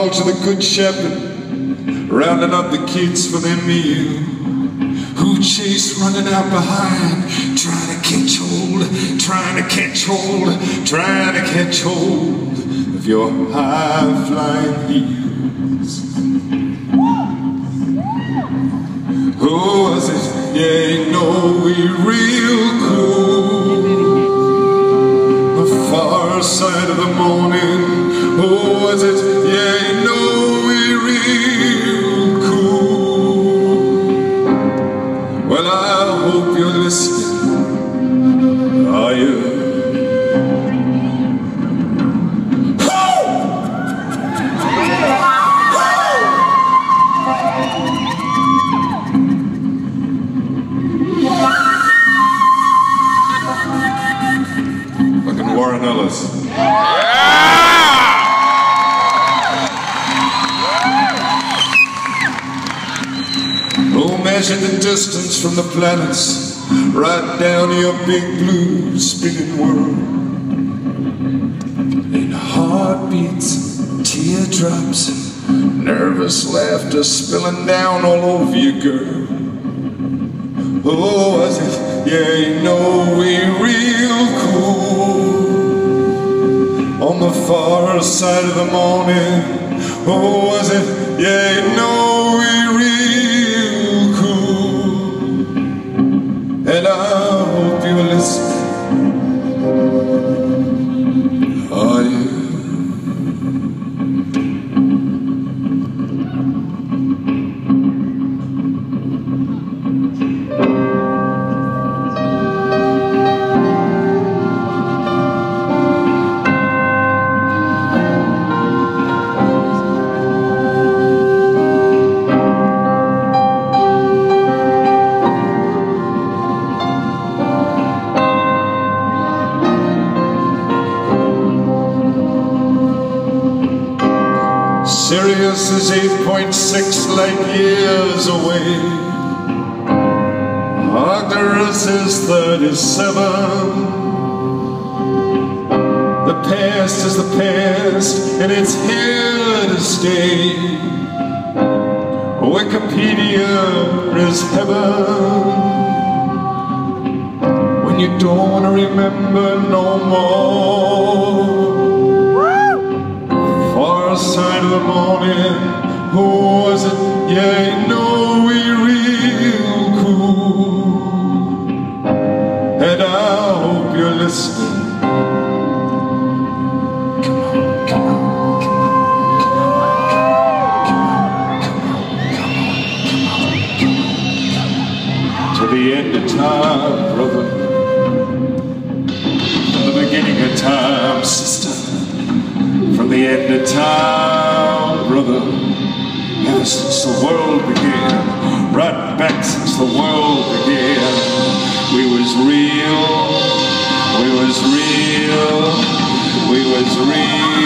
call to the good shepherd, rounding up the kids for their meal, who chase running out behind, trying to catch hold, trying to catch hold, trying to catch hold of your high-flying heels. Who was it? Yeah, you know we real cool. The far side of the morning. Who was it? Yeah, you know we real cool. Well, I hope you're listening. Are you? Fucking Warren Ellis. Who measured the distance from the planets right down to your big blue spinning world? In heartbeats, teardrops, nervous laughter spilling down all over you, girl. Who was it? Yeah, you know we real cool. On the far side of the morning. Who was it? Yeah, you know we real cool. And I hope you're listening. Are you? Sirius is 8.6 light years away. Arcturus is 37. The past is the past, and it's here to stay. Wikipedia is heaven when you don't want to remember no more. Side of the morning. Who was it? Yeah, you know we real cool. And I hope you're listening. Come on, come on, come on, come on, come on, come on, come on, come on. To the end of time, brother. From the beginning of time, sister. From the end of time, brother, ever since the world began, right back since the world began, we was real, we was real, we was real.